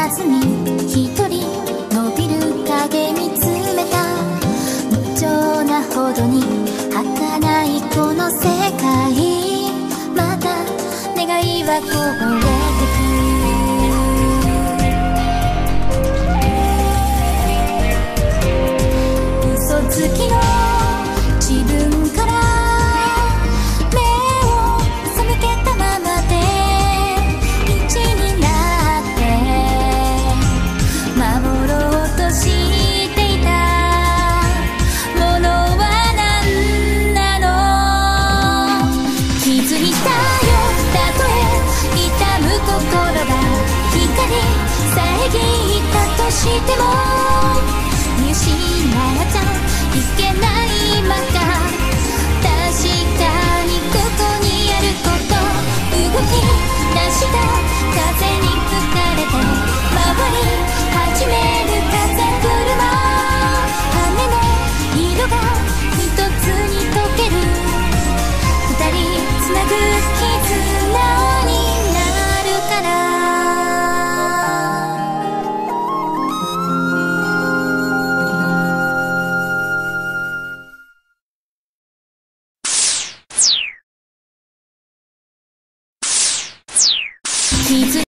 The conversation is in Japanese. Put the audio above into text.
ずに一人伸びる影見つめた。無情なほどに儚いこの世界、また願いはこぼれてく。嘘つきの自分から目を背けたままで一になって守ろうとしていたものは何なの。気づいたよ、たとえ痛む心が光遮ったとしても見失っちゃいけない真っ赤